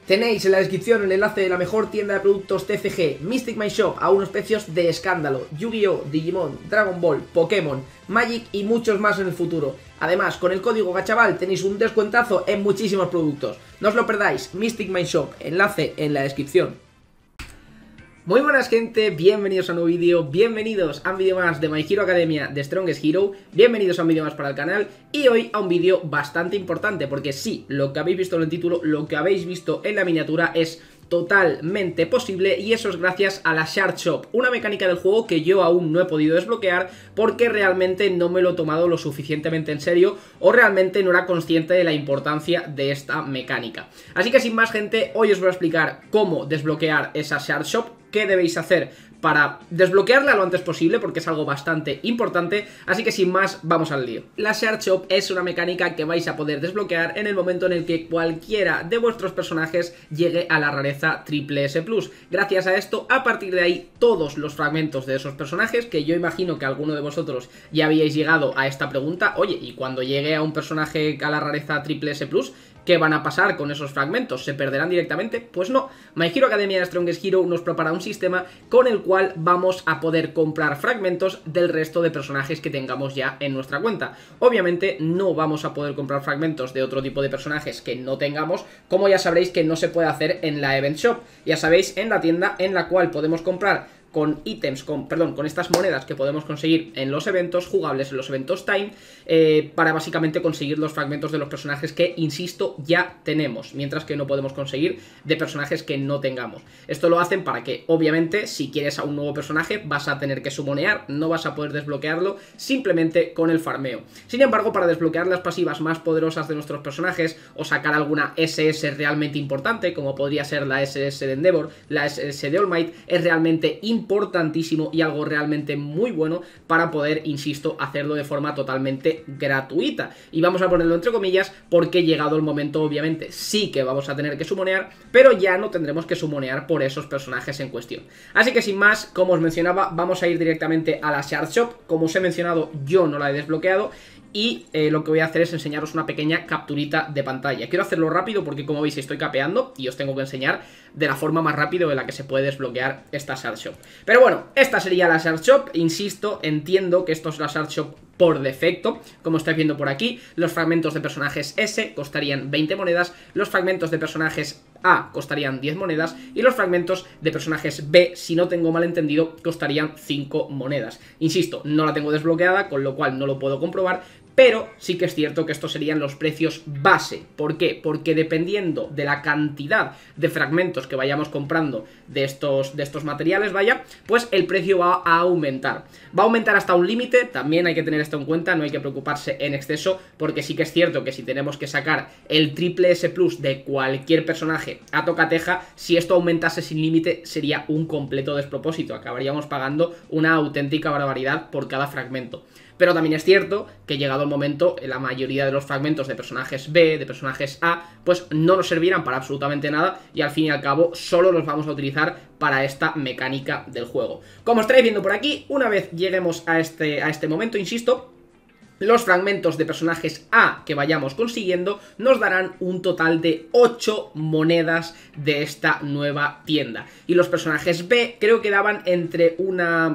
Tenéis en la descripción el enlace de la mejor tienda de productos TCG, Mystic My Shop, a unos precios de escándalo. Yu-Gi-Oh, Digimon, Dragon Ball, Pokémon, Magic y muchos más en el futuro. Además, con el código GACHAVAL tenéis un descuentazo en muchísimos productos. No os lo perdáis, Mystic My Shop, enlace en la descripción. Muy buenas gente, bienvenidos a un nuevo vídeo, bienvenidos a un vídeo más de My Hero Academia de Strongest Hero, bienvenidos a un vídeo más para el canal y hoy a un vídeo bastante importante porque sí, lo que habéis visto en el título, lo que habéis visto en la miniatura es totalmente posible y eso es gracias a la Shard Shop, una mecánica del juego que yo aún no he podido desbloquear porque realmente no me lo he tomado lo suficientemente en serio o realmente no era consciente de la importancia de esta mecánica. Así que sin más gente, hoy os voy a explicar cómo desbloquear esa Shard Shop, qué debéis hacer para desbloquearla lo antes posible porque es algo bastante importante, así que sin más vamos al lío. La Shard Shop es una mecánica que vais a poder desbloquear en el momento en el que cualquiera de vuestros personajes llegue a la rareza SS+. Gracias a esto, a partir de ahí, todos los fragmentos de esos personajes, que yo imagino que alguno de vosotros ya habíais llegado a esta pregunta, oye, y cuando llegue a un personaje a la rareza SS+, ¿qué van a pasar con esos fragmentos? ¿Se perderán directamente? Pues no. My Hero Academia de Strongest Hero nos prepara un sistema con el cual vamos a poder comprar fragmentos del resto de personajes que tengamos ya en nuestra cuenta. Obviamente no vamos a poder comprar fragmentos de otro tipo de personajes que no tengamos, como ya sabréis que no se puede hacer en la Event Shop. Ya sabéis, en la tienda en la cual podemos comprar con ítems, con estas monedas que podemos conseguir en los eventos jugables, en los eventos Time, para básicamente conseguir los fragmentos de los personajes que, insisto, ya tenemos, mientras que no podemos conseguir de personajes que no tengamos. Esto lo hacen para que, obviamente, si quieres a un nuevo personaje, vas a tener que summonear, no vas a poder desbloquearlo simplemente con el farmeo. Sin embargo, para desbloquear las pasivas más poderosas de nuestros personajes, o sacar alguna SS realmente importante, como podría ser la SS de Endeavor, la SS de All Might, es realmente importantísimo y algo realmente muy bueno para poder, insisto, hacerlo de forma totalmente gratuita. Y vamos a ponerlo entre comillas porque llegado el momento, obviamente, sí que vamos a tener que summonear, pero ya no tendremos que summonear por esos personajes en cuestión. Así que sin más, como os mencionaba, vamos a ir directamente a la Shard Shop. Como os he mencionado, yo no la he desbloqueado y lo que voy a hacer es enseñaros una pequeña capturita de pantalla. Quiero hacerlo rápido porque, como veis, estoy capeando y os tengo que enseñar de la forma más rápida en la que se puede desbloquear esta Shard Shop. Pero bueno, esta sería la Shard Shop. Insisto, entiendo que esto es la Shard Shop por defecto. Como estáis viendo por aquí, los fragmentos de personajes S costarían 20 monedas, los fragmentos de personajes A costarían 10 monedas y los fragmentos de personajes B, si no tengo mal entendido, costarían 5 monedas. Insisto, no la tengo desbloqueada, con lo cual no lo puedo comprobar, pero sí que es cierto que estos serían los precios base. ¿Por qué? Porque dependiendo de la cantidad de fragmentos que vayamos comprando de estos materiales, vaya, pues el precio va a aumentar. Va a aumentar hasta un límite, también hay que tener esto en cuenta, no hay que preocuparse en exceso, porque sí que es cierto que si tenemos que sacar el SS+ de cualquier personaje a tocateja, si esto aumentase sin límite sería un completo despropósito, acabaríamos pagando una auténtica barbaridad por cada fragmento. Pero también es cierto que llegado el momento, la mayoría de los fragmentos de personajes B, de personajes A, pues no nos servirán para absolutamente nada y al fin y al cabo solo los vamos a utilizar para esta mecánica del juego. Como estaréis viendo por aquí, una vez lleguemos a este momento, insisto, los fragmentos de personajes A que vayamos consiguiendo nos darán un total de 8 monedas de esta nueva tienda. Y los personajes B creo que daban entre un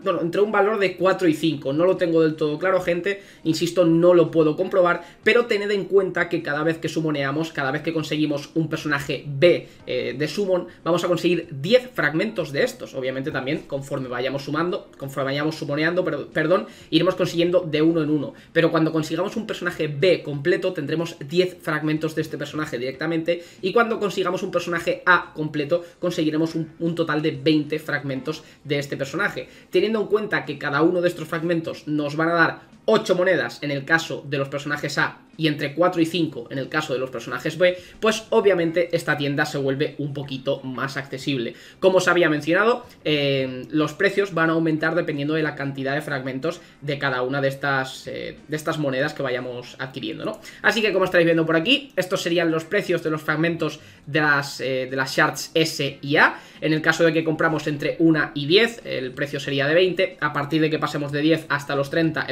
valor de 4 y 5. No lo tengo del todo claro, gente. Insisto, no lo puedo comprobar. Pero tened en cuenta que cada vez que summoneamos, cada vez que conseguimos un personaje B de summon, vamos a conseguir 10 fragmentos de estos. Obviamente también conforme vayamos summoneando, iremos consiguiendo de uno en uno. Pero cuando consigamos un personaje B completo tendremos 10 fragmentos de este personaje directamente y cuando consigamos un personaje A completo conseguiremos un total de 20 fragmentos de este personaje. Teniendo en cuenta que cada uno de estos fragmentos nos van a dar 8 monedas en el caso de los personajes A y entre 4 y 5 en el caso de los personajes B, pues obviamente esta tienda se vuelve un poquito más accesible. Como os había mencionado, los precios van a aumentar dependiendo de la cantidad de fragmentos de cada una de estas monedas que vayamos adquiriendo, ¿no? Así que como estáis viendo por aquí, estos serían los precios de los fragmentos de las shards S y A. En el caso de que compramos entre 1 y 10, el precio sería de 20. A partir de que pasemos de 10 hasta los 30, el precio sería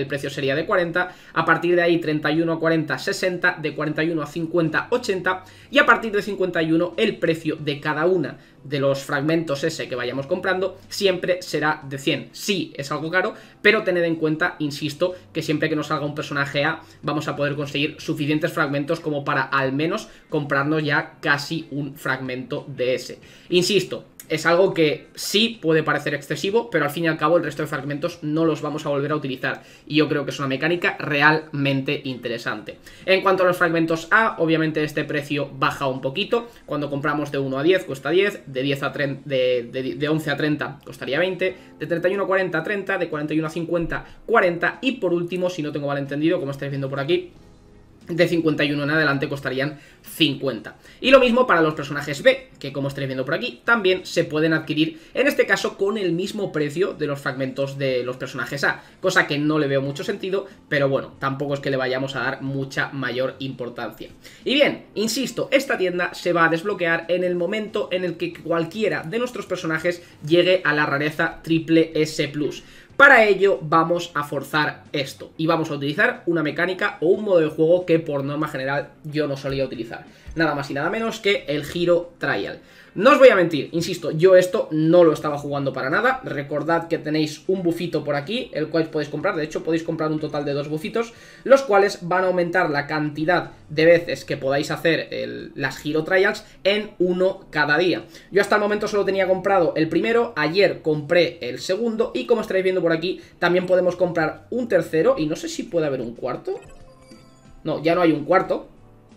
sería de 40, a partir de ahí 31 a 40, 60, de 41 a 50, 80, y a partir de 51 el precio de cada una de los fragmentos ese que vayamos comprando siempre será de 100. Sí, es algo caro, pero tened en cuenta, insisto, que siempre que nos salga un personaje A vamos a poder conseguir suficientes fragmentos como para al menos comprarnos ya casi un fragmento de ese. Insisto, es algo que sí puede parecer excesivo, pero al fin y al cabo el resto de fragmentos no los vamos a volver a utilizar. Y yo creo que es una mecánica realmente interesante. En cuanto a los fragmentos A, obviamente este precio baja un poquito. Cuando compramos de 1 a 10 cuesta 10, de 10 a 30, de 11 a 30 costaría 20, de 31 a 40 30, de 41 a 50 40 y por último, si no tengo mal entendido, como estáis viendo por aquí, de 51 en adelante costarían 50. Y lo mismo para los personajes B, que como estáis viendo por aquí, también se pueden adquirir, en este caso con el mismo precio de los fragmentos de los personajes A, cosa que no le veo mucho sentido, pero bueno, tampoco es que le vayamos a dar mucha mayor importancia. Y bien, insisto, esta tienda se va a desbloquear en el momento en el que cualquiera de nuestros personajes llegue a la rareza triple S+. Para ello vamos a forzar esto y vamos a utilizar una mecánica o un modo de juego que por norma general yo no solía utilizar. Nada más y nada menos que el Hero Trial. No os voy a mentir, insisto, yo esto no lo estaba jugando para nada. Recordad que tenéis un bufito por aquí, el cual podéis comprar. De hecho, podéis comprar un total de 2 bufitos, los cuales van a aumentar la cantidad de veces que podáis hacer las Hero Trials en 1 cada día. Yo hasta el momento solo tenía comprado el primero, ayer compré el segundo y como estaréis viendo por aquí, también podemos comprar un tercero y no sé si puede haber un cuarto. No, ya no hay un cuarto.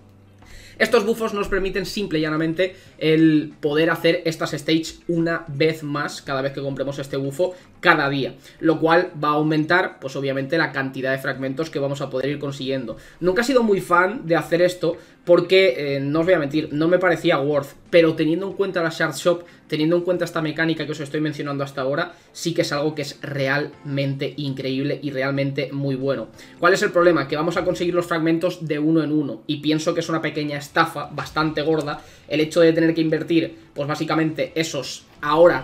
Estos bufos nos permiten simple y llanamente el poder hacer estas stages una vez más cada vez que compremos este bufo cada día, lo cual va a aumentar pues obviamente la cantidad de fragmentos que vamos a poder ir consiguiendo. Nunca he sido muy fan de hacer esto porque, no os voy a mentir, no me parecía worth, pero teniendo en cuenta la Shard Shop, teniendo en cuenta esta mecánica que os estoy mencionando hasta ahora, sí que es algo que es realmente increíble y realmente muy bueno. ¿Cuál es el problema? Que vamos a conseguir los fragmentos de uno en uno y pienso que es una pequeña estafa bastante gorda el hecho de tener que invertir pues básicamente esos ahora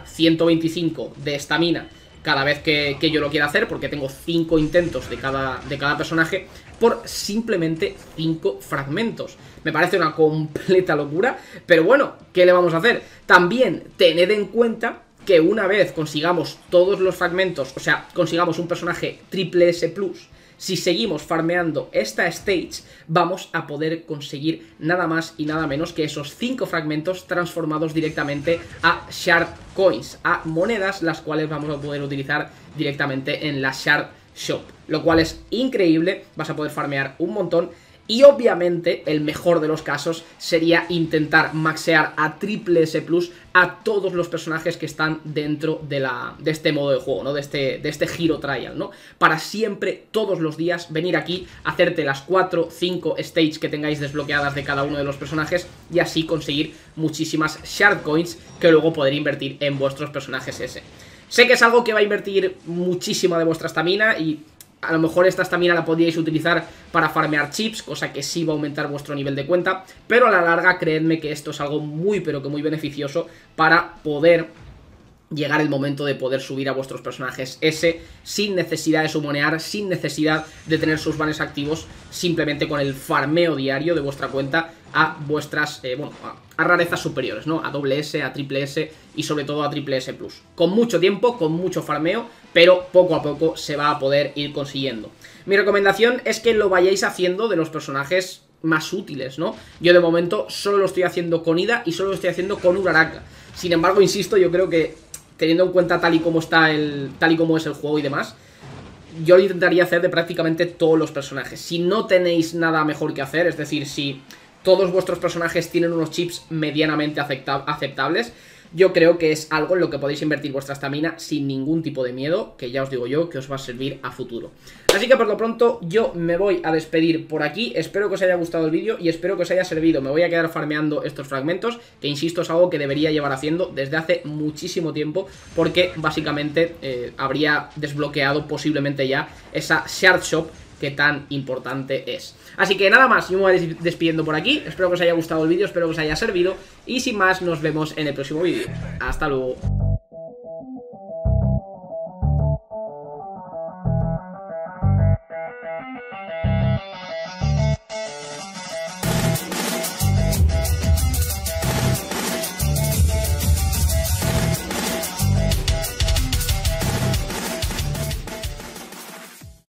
125 de estamina cada vez que yo lo quiera hacer, porque tengo 5 intentos de cada personaje, por simplemente 5 fragmentos. Me parece una completa locura, pero bueno, ¿qué le vamos a hacer? También tened en cuenta que una vez consigamos todos los fragmentos, o sea, consigamos un personaje triple S+, si seguimos farmeando esta stage, vamos a poder conseguir nada más y nada menos que esos 5 fragmentos transformados directamente a Shard Coins, a monedas, las cuales vamos a poder utilizar directamente en la Shard Shop, lo cual es increíble. Vas a poder farmear un montón. Y obviamente el mejor de los casos sería intentar maxear a triple S+ a todos los personajes que están dentro de este modo de juego, ¿no? De este Hero Trial, ¿no? Para siempre, todos los días, venir aquí, hacerte las 4, 5 stages que tengáis desbloqueadas de cada uno de los personajes y así conseguir muchísimas Shard Coins que luego poder invertir en vuestros personajes ese. Sé que es algo que va a invertir muchísimo de vuestra estamina y a lo mejor esta estamina la podríais utilizar para farmear chips, cosa que sí va a aumentar vuestro nivel de cuenta, pero a la larga creedme que esto es algo muy pero que muy beneficioso para poder llegar el momento de poder subir a vuestros personajes S sin necesidad de sumonear, sin necesidad de tener sus banners activos, simplemente con el farmeo diario de vuestra cuenta a vuestras, a rarezas superiores, ¿no? A doble S, a triple S y sobre todo a triple S+. Con mucho tiempo, con mucho farmeo, pero poco a poco se va a poder ir consiguiendo. Mi recomendación es que lo vayáis haciendo de los personajes más útiles, ¿no? Yo de momento solo lo estoy haciendo con Ida y solo lo estoy haciendo con Uraraka. Sin embargo, insisto, yo creo que teniendo en cuenta tal y como es el juego y demás, yo lo intentaría hacer de prácticamente todos los personajes. Si no tenéis nada mejor que hacer, es decir, si todos vuestros personajes tienen unos chips medianamente aceptables, yo creo que es algo en lo que podéis invertir vuestra estamina sin ningún tipo de miedo, que ya os digo yo que os va a servir a futuro. Así que por lo pronto yo me voy a despedir por aquí. Espero que os haya gustado el vídeo y espero que os haya servido. Me voy a quedar farmeando estos fragmentos, que insisto es algo que debería llevar haciendo desde hace muchísimo tiempo, porque básicamente habría desbloqueado posiblemente ya esa Shard Shop que tan importante es. Así que nada más, yo me voy despidiendo por aquí. Espero que os haya gustado el vídeo, espero que os haya servido y sin más nos vemos en el próximo vídeo. Hasta luego.